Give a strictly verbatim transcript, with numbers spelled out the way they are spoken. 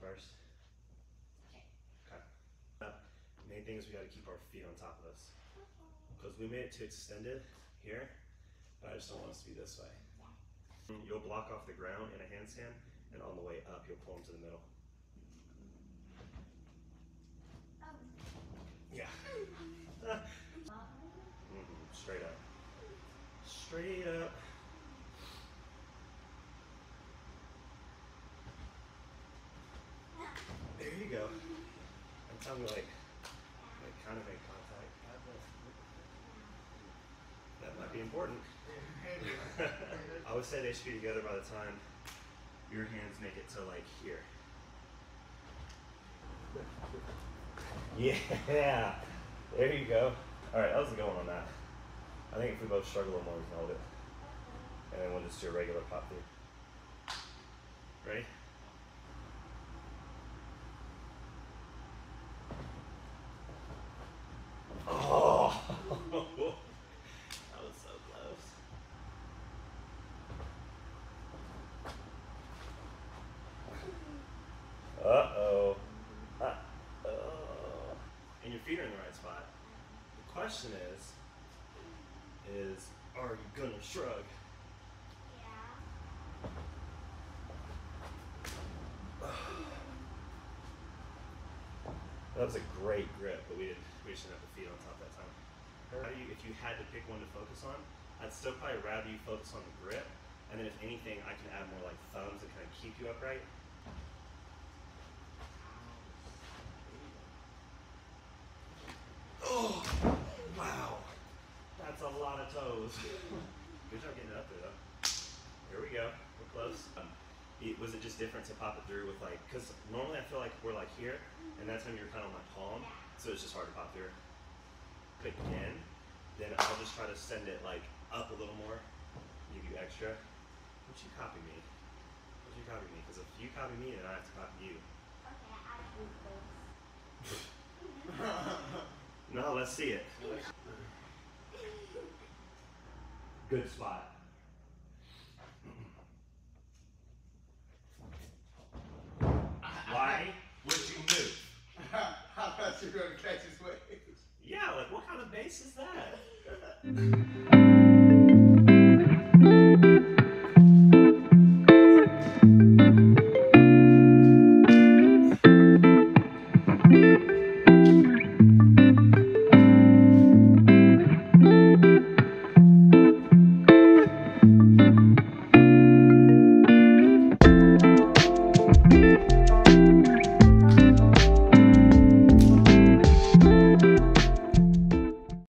first? Okay. Uh, main thing is we got to keep our feet on top of us. Because we made it too extended here, but I just don't want us to be this way. You'll block off the ground in a handstand, and on the way up, you'll pull them to the middle. Yeah. Mm-hmm. Straight up. Straight up. There you go. And tell me, like, like kind of make contact. That might be important. I would say they should be together by the time your hands make it to like here. Yeah, there you go. All right, that was a good one on that. I think if we both struggle a little more, we can hold it. And then we'll just do a regular pop through. Ready? Oh, that was so close. Uh-oh. Uh-oh. And your feet are in the right spot. The question is, is, are you gonna shrug? Yeah. That was a great grip, but we didn't, we just didn't have the feet on top that time. How do you, if you had to pick one to focus on, I'd still probably rather you focus on the grip, and then if anything, I can add more like thumbs that kind of keep you upright. Oh, wow. That's a lot of toes. Good job getting it up there though. Here we go, we're close. Um, it, was it just different to pop it through with like, because normally I feel like we're like here, and that's when you're kind of on my palm, so it's just hard to pop through. Again, then I'll just try to send it like up a little more, give you extra. Would you copy me? Would you copy me? Because if you copy me, then I have to copy you. Okay, I No, let's see it. Good spot. Why would you move? I thought you were going to catch his wave. Yeah, like what kind of bass is that?